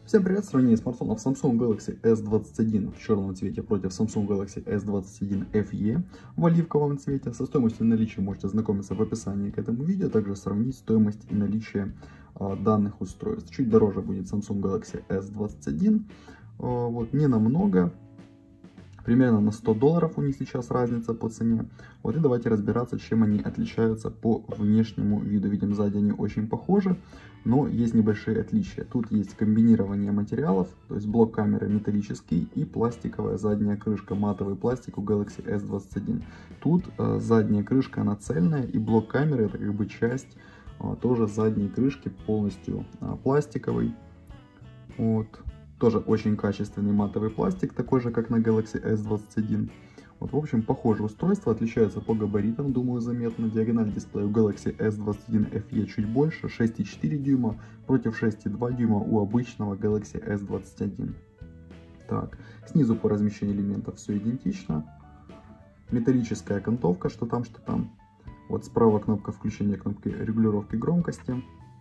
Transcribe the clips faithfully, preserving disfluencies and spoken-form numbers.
Всем привет! Сравнение смартфонов Samsung Galaxy эс двадцать один в черном цвете против Samsung Galaxy эс двадцать один эф и в оливковом цвете. Со стоимостью и наличием можете ознакомиться в описании к этому видео, также сравнить стоимость и наличие а, данных устройств. Чуть дороже будет Samsung Galaxy эс двадцать один, а, вот, не намного. Примерно на сто долларов у них сейчас разница по цене. Вот и давайте разбираться, чем они отличаются по внешнему виду. Видим, сзади они очень похожи, но есть небольшие отличия. Тут есть комбинирование материалов, то есть блок камеры металлический и пластиковая задняя крышка, матовый пластик у Galaxy эс двадцать один. Тут э, задняя крышка, она цельная, и блок камеры это как бы часть э, тоже задней крышки, полностью э, пластиковый. Вот. Тоже очень качественный матовый пластик, такой же, как на Galaxy эс двадцать один. Вот, в общем, похожее устройство, отличается по габаритам, думаю, заметно. Диагональ дисплея у Galaxy эс двадцать один эф и чуть больше, шесть и четыре дюйма, против шесть и два дюйма у обычного Galaxy эс двадцать один. Так, снизу по размещению элементов все идентично. Металлическая окантовка, что там, что там. Вот справа кнопка включения, кнопки регулировки громкости.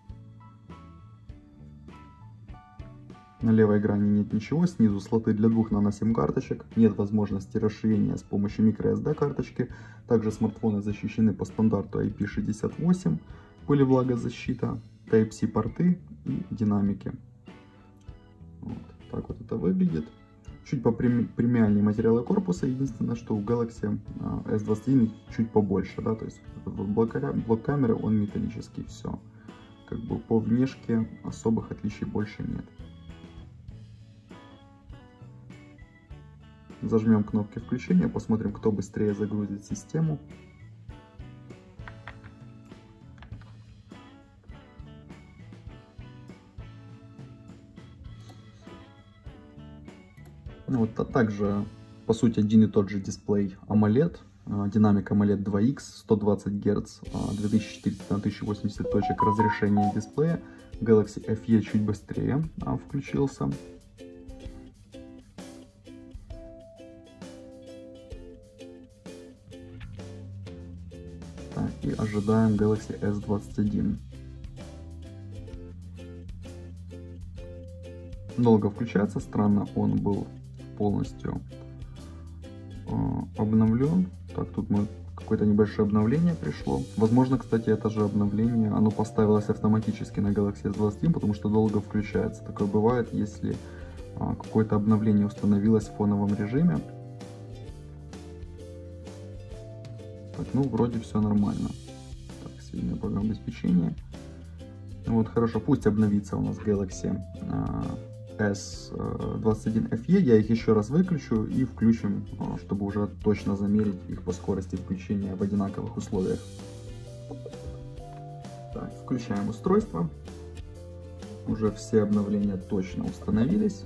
На левой грани нет ничего, снизу слоты для двух нано-сим карточек, нет возможности расширения с помощью microSD карточки. Также смартфоны защищены по стандарту ай пи шестьдесят восемь, пылевлагозащита, тайп си порты и динамики. Вот так вот это выглядит. Чуть попремиальнее материалы корпуса, единственное, что у Galaxy эс двадцать один чуть побольше, да, то есть блок камеры он металлический, все. Как бы по внешке особых отличий больше нет. Зажмем кнопки включения, посмотрим, кто быстрее загрузит систему. Ну, вот, а также, по сути, один и тот же дисплей AMOLED, динамик AMOLED два икс, сто двадцать герц, две тысячи четыреста на тысячу восемьдесят точек разрешения дисплея. Galaxy эф и чуть быстрее а, включился. И ожидаем Galaxy эс двадцать один. Долго включается, странно, он был полностью э, обновлен. Так, тут мы какое-то небольшое обновление пришло. Возможно, кстати, это же обновление, оно поставилось автоматически на Galaxy эс двадцать один, потому что долго включается. Такое бывает, если э, какое-то обновление установилось в фоновом режиме. Так, ну, вроде все нормально. Так, сильное программное обеспечение. Вот, хорошо, пусть обновится у нас Galaxy эс двадцать один эф и. Я их еще раз выключу и включим, чтобы уже точно замерить их по скорости включения в одинаковых условиях. Так, включаем устройство. Уже все обновления точно установились.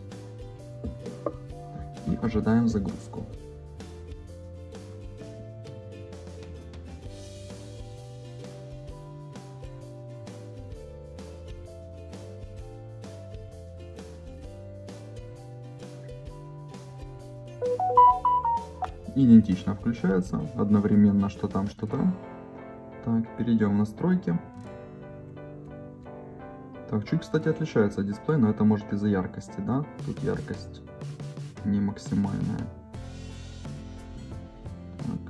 И ожидаем загрузку. Идентично включается, одновременно что там, что там. Так, перейдем в настройки. Так, чуть, кстати, отличается дисплей, но это может из-за яркости, да? Тут яркость не максимальная. Так.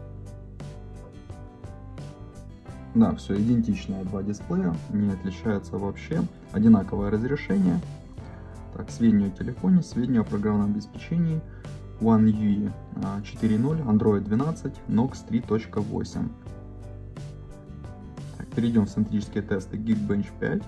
Да, все идентичные два дисплея, не отличаются вообще. Одинаковое разрешение. Так, сведения о телефоне, сведения о программном обеспечении. One ю и четыре ноль, Android двенадцать, нокс три точка восемь. Так, перейдем в синтетические тесты Geekbench пять.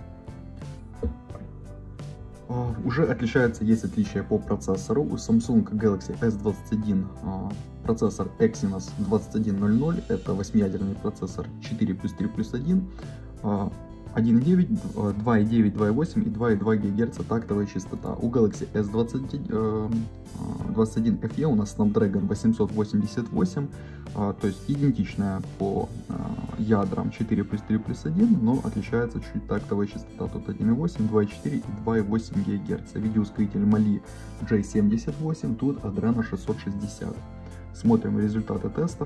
Uh, уже отличается, есть отличия по процессору. У Samsung Galaxy эс двадцать один uh, процессор Exynos двадцать один ноль ноль, это восьмиядерный процессор четыре плюс три плюс один. Uh, один и девять, два и девять, два и восемь и два и два гигагерца тактовая частота. У Galaxy эс двадцать один эф и у нас Snapdragon восемьсот восемьдесят восемь, то есть идентичная по ядрам четыре плюс три плюс один, но отличается чуть тактовая частота. Тут один и восемь, два и четыре и два и восемь гигагерца. Видеоускоритель Mali джей семьдесят восемь, тут Adreno шестьсот шестьдесят. Смотрим результаты тестов.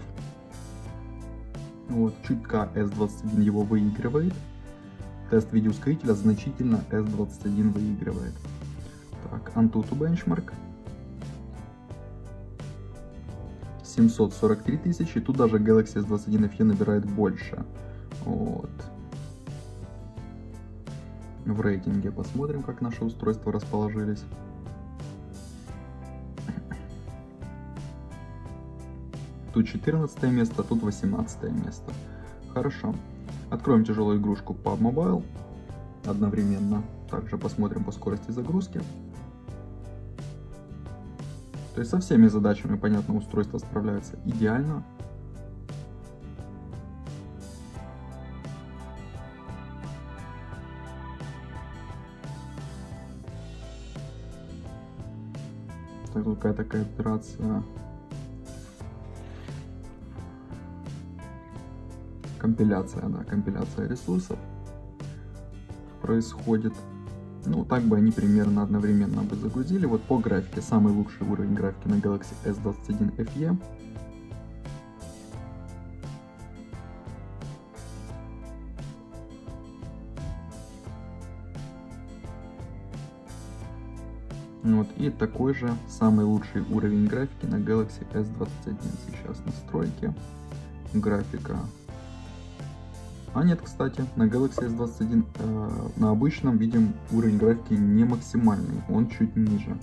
Вот, чутка эс двадцать один его выигрывает. Тест видеоускорителя значительно эс двадцать один выигрывает. Так, AnTuTu Benchmark. семьсот сорок три тысячи. Тут даже Galaxy эс двадцать один эф и набирает больше. Вот. В рейтинге посмотрим, как наши устройства расположились. Тут четырнадцатое место, тут восемнадцатое место. Хорошо. Откроем тяжелую игрушку пабг Mobile одновременно. Также посмотрим по скорости загрузки. То есть со всеми задачами, понятно, устройство справляется идеально. Так, тут какая-то такая операция. Компиляция, да, компиляция ресурсов происходит. Ну, так бы они примерно одновременно бы загрузили. Вот по графике, самый лучший уровень графики на Galaxy эс двадцать один эф и. Вот, и такой же самый лучший уровень графики на Galaxy эс двадцать один. Сейчас настройки, графика. А нет, кстати, на Galaxy эс двадцать один э, на обычном видим уровень графики не максимальный, он чуть ниже.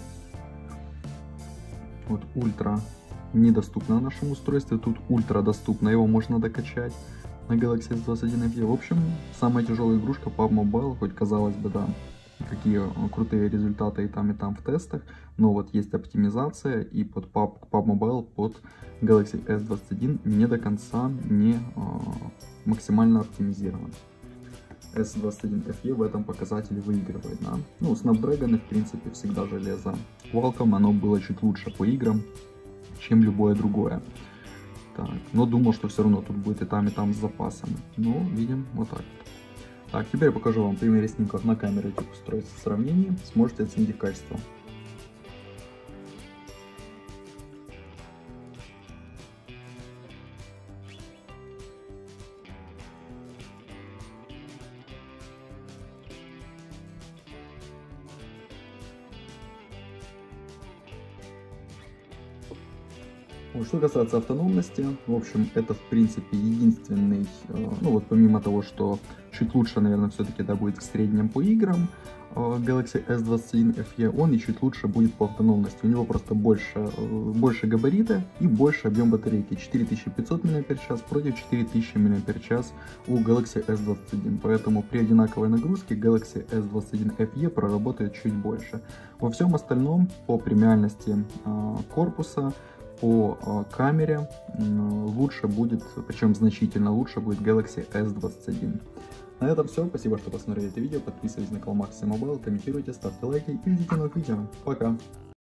Вот ультра недоступно на нашем устройстве, тут ультра доступно, его можно докачать на Galaxy эс двадцать один эф и. В общем, самая тяжелая игрушка пабг Mobile, хоть казалось бы, да, какие крутые результаты и там, и там в тестах, но вот есть оптимизация, и под пабг Mobile, под Galaxy эс двадцать один не до конца не э, максимально оптимизирован. эс двадцать один эф и в этом показателе выигрывает, да. Ну, Snapdragon, в принципе, всегда железо. Qualcomm, оно было чуть лучше по играм, чем любое другое. Так, но думал, что все равно тут будет и там, и там с запасами. Но видим вот так вот. Так, теперь я покажу вам примеры снимков на камеры этих устройств в сравнении. Сможете оценить их качество. Что касается автономности, в общем, это в принципе единственный, ну вот помимо того, что чуть лучше, наверное, все-таки да, будет в среднем по играм, Galaxy эс двадцать один эф и, он и чуть лучше будет по автономности. У него просто больше, больше габарита и больше объем батарейки. четыре тысячи пятьсот мАч против четыре тысячи мАч у Galaxy эс двадцать один. Поэтому при одинаковой нагрузке Galaxy эс двадцать один эф и проработает чуть больше. Во всем остальном, по премиальности корпуса, по э, камере э, лучше будет, причем значительно лучше будет Galaxy эс двадцать один. На этом все. Спасибо, что посмотрели это видео. Подписывайтесь на канал Maxi Mobile, комментируйте, ставьте лайки и ждите новых видео. Пока!